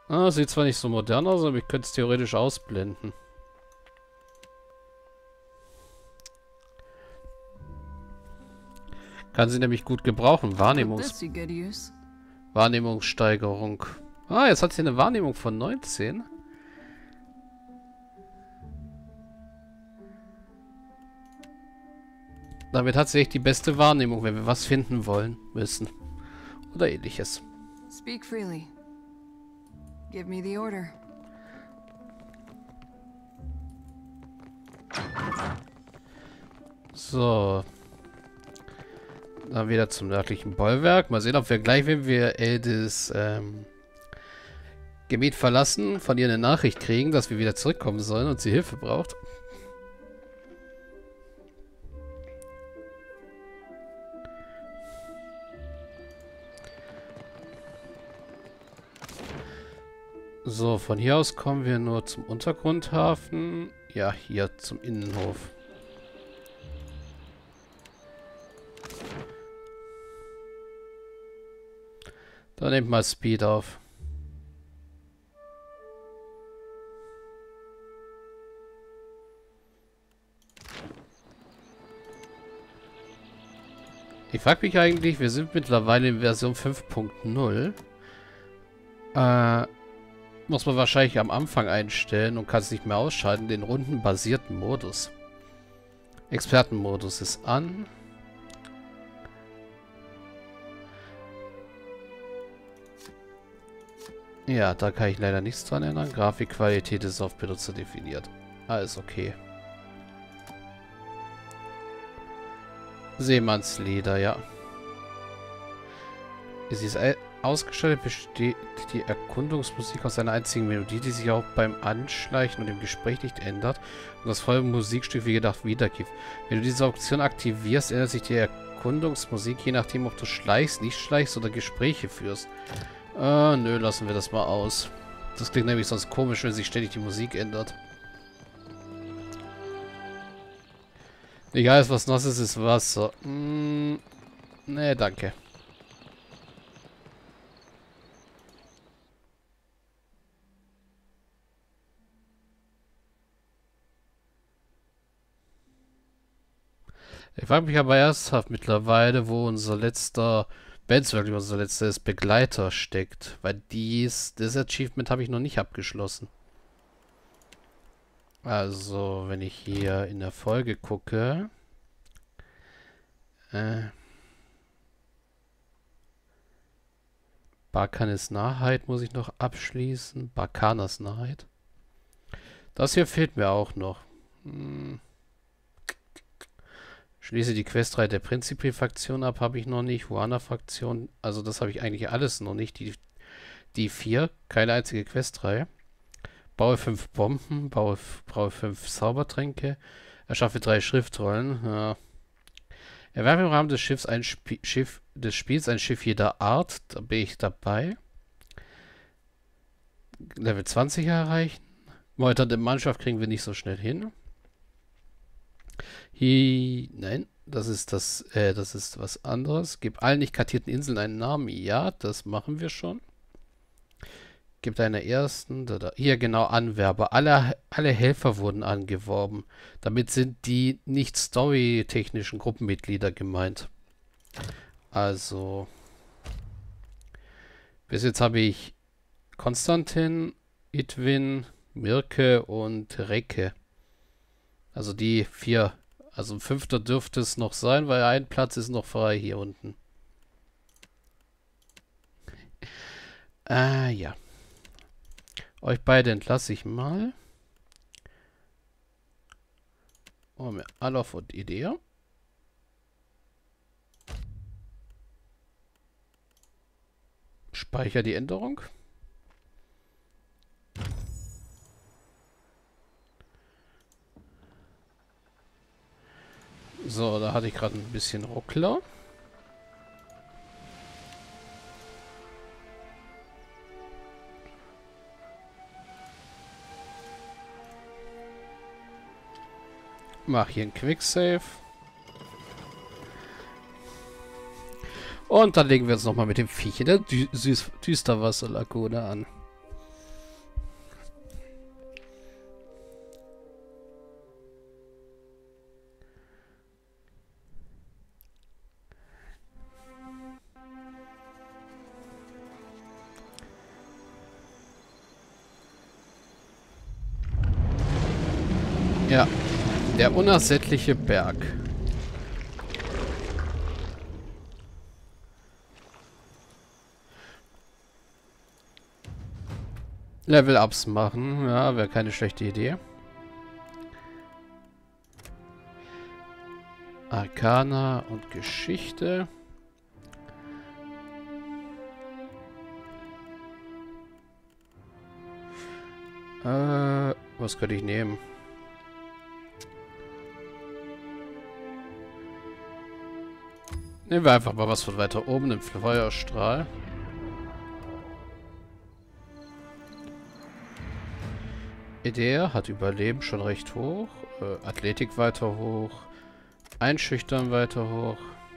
Ah, sieht zwar nicht so modern aus, aber ich könnte es theoretisch ausblenden. Kann sie nämlich gut gebrauchen. Wahrnehmungssteigerung. Ah, jetzt hat sie eine Wahrnehmung von 19. Damit hat sie echt die beste Wahrnehmung, wenn wir was finden wollen müssen. Oder ähnliches. Speak freely. Give me the order. So. Dann wieder zum nördlichen Bollwerk. Mal sehen, ob wir gleich, wenn wir Eldes Gebiet verlassen, von ihr eine Nachricht kriegen, dass wir wieder zurückkommen sollen und sie Hilfe braucht. So, von hier aus kommen wir nur zum Untergrundhafen. Ja, hier zum Innenhof. Dann nehmt mal Speed auf. Ich frage mich eigentlich, wir sind mittlerweile in Version 5.0. Muss man wahrscheinlich am Anfang einstellen und kann es nicht mehr ausschalten, den rundenbasierten Modus. Expertenmodus ist an. Ja, da kann ich leider nichts dran ändern. Grafikqualität ist auf Benutzer definiert. Alles okay. Seemannslieder, ja. Sie ist ausgestattet, besteht die Erkundungsmusik aus einer einzigen Melodie, die sich auch beim Anschleichen und dem Gespräch nicht ändert und das volle Musikstück wie gedacht wiedergibt. Wenn du diese Option aktivierst, ändert sich die Erkundungsmusik, je nachdem, ob du schleichst, nicht schleichst oder Gespräche führst. Nö, lassen wir das mal aus. Das klingt nämlich sonst komisch, wenn sich ständig die Musik ändert. Egal, was nass ist, ist Wasser. Nee, danke. Ich frage mich aber ernsthaft mittlerweile, wo unser letzter, wenn es wirklich unser letzter ist, Begleiter steckt. Weil das Achievement habe ich noch nicht abgeschlossen. Also, wenn ich hier in der Folge gucke. Barkanes Nahheit muss ich noch abschließen. Barkanas Nahheit. Das hier fehlt mir auch noch. Schließe die Questreihe der Principi-Fraktion ab, habe ich noch nicht. Huana-Fraktion, also das habe ich eigentlich alles noch nicht. Die 4, keine einzige Questreihe. Baue 5 Bomben, brauche 5 Zaubertränke, erschaffe 3 Schriftrollen. Ja. Erwerbe im Rahmen des Spiels ein Schiff jeder Art, da bin ich dabei. Level 20 erreichen. Meuternde Mannschaft kriegen wir nicht so schnell hin. Nein, das ist was anderes. Gib allen nicht kartierten Inseln einen Namen. Ja, das machen wir schon. Gibt einer ersten. Hier genau, Anwerber. Alle Helfer wurden angeworben. Damit sind die nicht storytechnischen Gruppenmitglieder gemeint. Also. Bis jetzt habe ich Konstantin, Idwin, Mirke und Recke. Also die 4. Also ein 5. dürfte es noch sein, weil ein Platz ist noch frei hier unten. Ja. Euch beide entlasse ich mal. Alof und Idea. Speicher die Änderung. So, da hatte ich gerade ein bisschen Ruckler. Mach hier ein Quicksave. Und dann legen wir uns nochmal mit dem Viech in der Düsterwasserlagune an. Ja, der unersättliche Berg. Level-Ups machen, ja, wäre keine schlechte Idee. Arcana und Geschichte. Was könnte ich nehmen? Nehmen wir einfach mal was von weiter oben, den Feuerstrahl. Idee hat Überleben schon recht hoch. Athletik weiter hoch. Einschüchtern weiter hoch.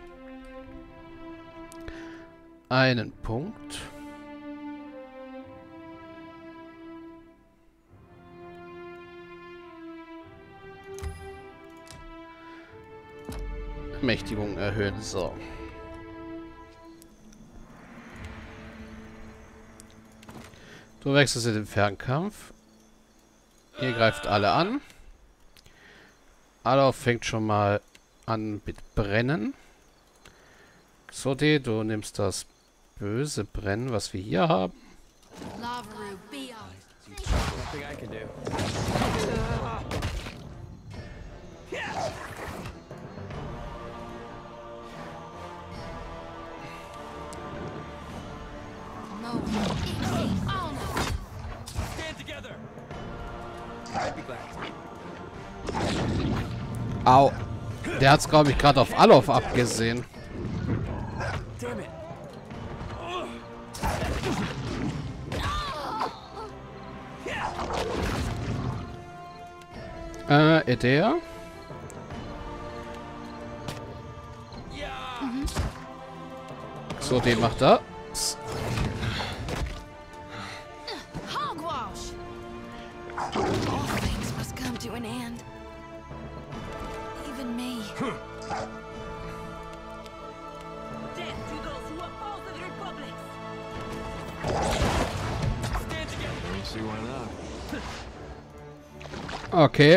Einen Punkt. Mächtigung erhöhen. So. Du wechselst in den Fernkampf. Ihr greift alle an. Adolf fängt schon mal an mit Brennen. Xoti, du nimmst das böse Brennen, was wir hier haben. Au. Der hat's, glaube ich, gerade auf Alof abgesehen. Edea. So, den macht er. Hogwash! All things must come to an end. Even me. Death to those who oppose the Republic! Stand together! See why not? Okay.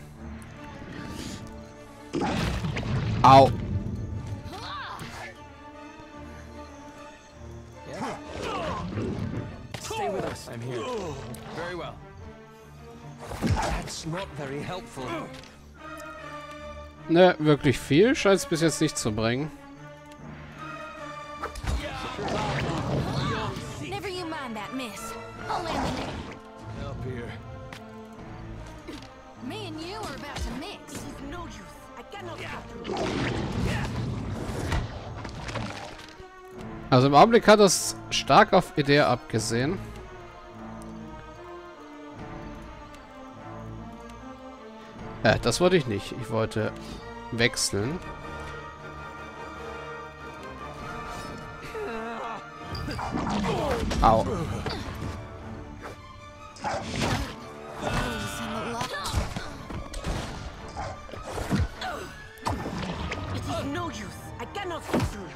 Au. Stay with us. I'm here. Very well. That's not very helpful. Ne, wirklich viel scheint es bis jetzt nicht zu bringen. Never you mind that, miss. I'll land in Up here. Me and you are about to mix. It's no use. I cannot Also im Augenblick hat es stark auf Idee abgesehen. Das wollte ich nicht. Ich wollte wechseln. Au. No use. I cannot see through.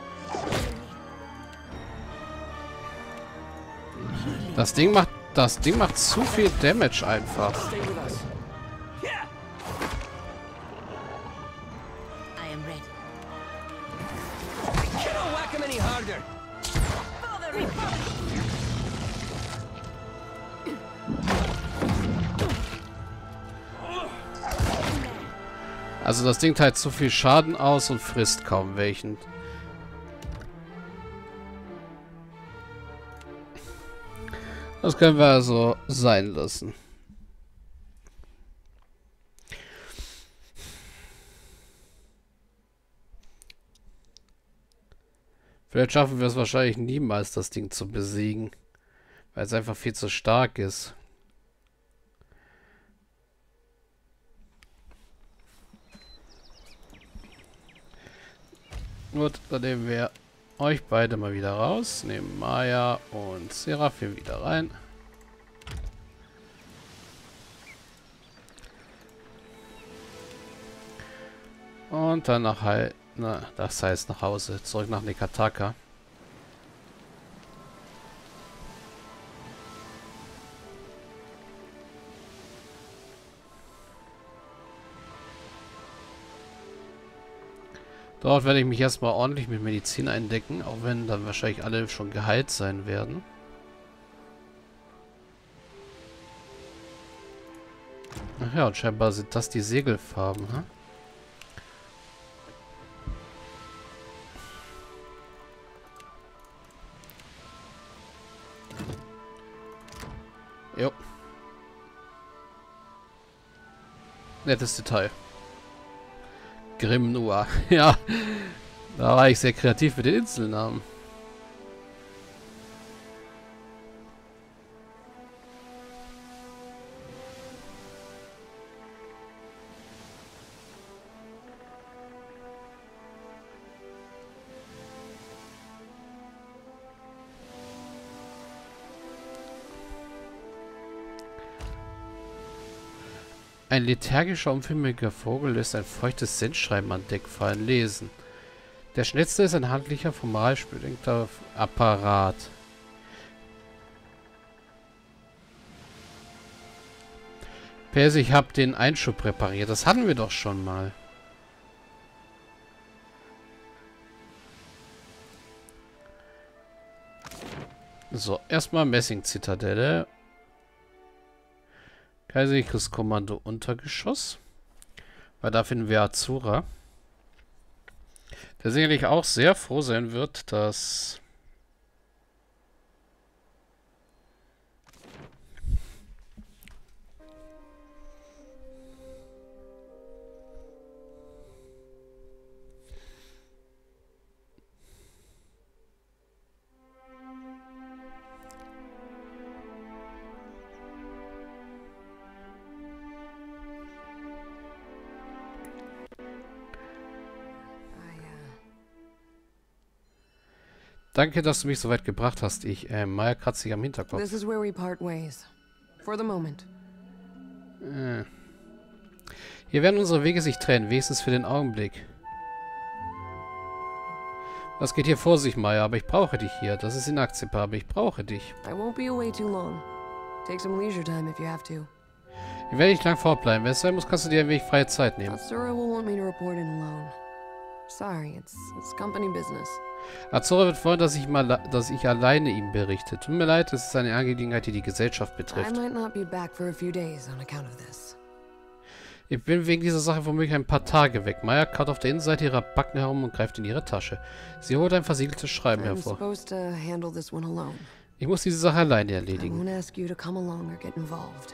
Das Ding macht zu viel Damage einfach. Stay with us. I am ready. You don't whack him any harder. For the Republic! Also das Ding teilt zu viel Schaden aus und frisst kaum welchen. Das können wir also sein lassen. Vielleicht schaffen wir es wahrscheinlich niemals, das Ding zu besiegen. Weil es einfach viel zu stark ist. Gut, dann nehmen wir euch beide mal wieder raus. Nehmen Maya und Seraphim wieder rein. Und dann nach das heißt nach Hause, zurück nach Nekataka. Dort werde ich mich erstmal ordentlich mit Medizin eindecken, auch wenn dann wahrscheinlich alle schon geheilt sein werden. Ach ja, und scheinbar sind das die Segelfarben, ne? Jo. Nettes Detail. Grim Noir. Ja, da war ich sehr kreativ mit den Inselnamen. Ein lethargischer, unförmiger Vogel lässt ein feuchtes Sendschreiben an Deck fallen. Lesen. Der schnellste ist ein handlicher, formalbedingter Apparat. Perse, ich habe den Einschub repariert. Das hatten wir doch schon mal. So, erstmal Messing-Zitadelle. Kaiserliches Kommando Untergeschoss. Weil da finden wir Azura. Der sicherlich auch sehr froh sein wird, dass... Danke, dass du mich so weit gebracht hast. Maya kratzt sich am Hinterkopf. This is where we part ways. For the moment. Hier werden unsere Wege sich trennen, wenigstens für den Augenblick. Was geht hier vor sich, Maya? Aber ich brauche dich hier. Das ist inakzeptabel. Ich brauche dich. I won't be away too long. Take some leisure time if you have to. Ich werde nicht lang fortbleiben. Wenn es sein muss, kannst du dir ein wenig freie Zeit nehmen. Azura will want me to report in alone. Sorry, it's company business. Azura wird wollen, dass ich alleine ihm berichte. Tut mir leid, es ist eine Angelegenheit, die die Gesellschaft betrifft. I might not be back for a few days on account of this. Ich bin wegen dieser Sache womöglich ein paar Tage weg. Maya kaut auf der Innenseite ihrer Backen herum und greift in ihre Tasche. Sie holt ein versiegeltes Schreiben I'm hervor. supposed to handle this one alone. Ich muss diese Sache alleine I erledigen. won't ask you to come along or get involved.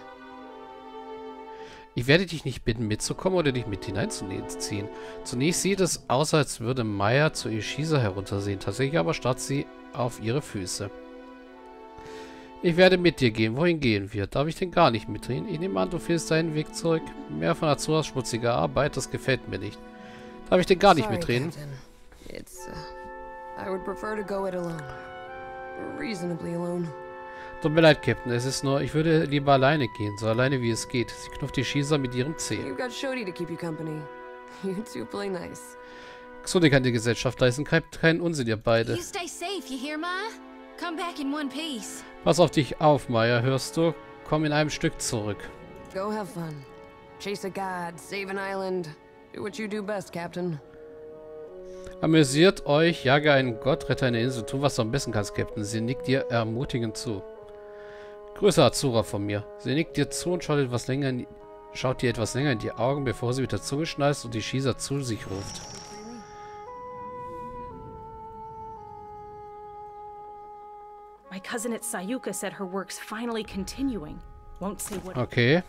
Ich werde dich nicht bitten, mitzukommen oder dich mit hineinzuziehen. Zunächst sieht es aus, als würde Maya zu Ishisa heruntersehen. Tatsächlich aber starrt sie auf ihre Füße. Ich werde mit dir gehen. Wohin gehen wir? Darf ich denn gar nicht mitdrehen? Ich nehme an, du findest deinen Weg zurück. Mehr von Azuras schmutziger Arbeit, das gefällt mir nicht. Darf ich denn gar nicht Sorry, mitreden? Captain. It's, I would prefer to go it alone. Reasonably alone. Tut mir leid, Captain. Es ist nur, ich würde lieber alleine gehen. So alleine wie es geht. Sie knufft Ishisa mit ihrem Zeh. You've got Shodi to keep you company. You two play nice. Xone kann die Gesellschaft leisten. Keinen Unsinn, ihr beide. You stay safe, you hear, Ma? Come back in one piece. Pass auf dich auf, Maya. Hörst du? Komm in einem Stück zurück. Go have fun. Chase a god, save an island. Do what you do best, Captain. Amüsiert euch, jage einen Gott, rette eine Insel. Tu, was du am besten kannst, Captain. Sie nickt dir ermutigend zu. Grüße Azura von mir. Sie nickt dir zu und schaut dir etwas länger in die Augen, bevor sie mit der Zunge schnalzt und die Ishisa zu sich ruft. My cousin at Sayuka said her work's finally continuing. Won't say what. Okay.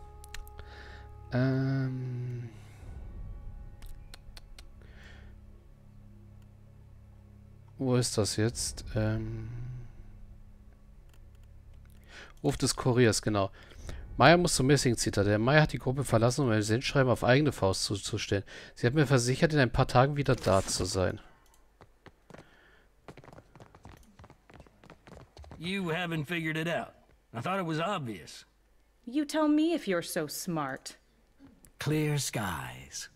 Wo ist das jetzt? Ruf des Kuriers, genau. Maya muss zum Messing-Zitadelle. Maya hat die Gruppe verlassen, um ein Sendschreiben auf eigene Faust zuzustellen. Sie hat mir versichert, in ein paar Tagen wieder da zu sein. You haven't figured it out. I thought it was obvious. You tell me if you're so smart. Clear skies.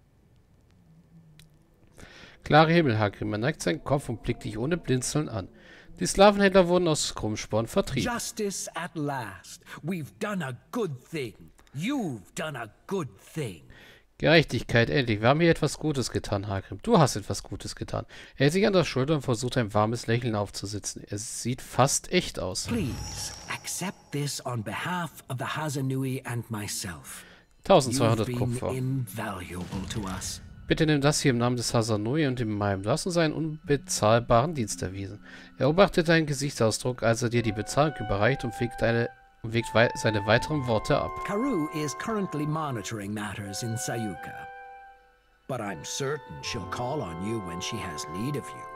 Klare Himmel, Hagrid. Er neigt seinen Kopf und blickt dich ohne Blinzeln an. Die Sklavenhändler wurden aus Krummsporn vertrieben. Justice at last. We've done a good thing. You've done a good thing. Gerechtigkeit, endlich. Wir haben hier etwas Gutes getan, Hagrid. Du hast etwas Gutes getan. Er hält sich an der Schulter und versucht, ein warmes Lächeln aufzusitzen. Er sieht fast echt aus. Please, accept this on behalf of the Hazanui and myself. 1200 You've Kupfer. been invaluable to us. Bitte nimm das hier im Namen des Hazanui und in meinem. Du hast uns einen unbezahlbaren Dienst erwiesen. Er beobachtet deinen Gesichtsausdruck, als er dir die Bezahlung überreicht und wägt seine weiteren Worte ab. Karoo is currently monitoring matters in Sayuka. But I'm certain she'll call on you when she has need of you.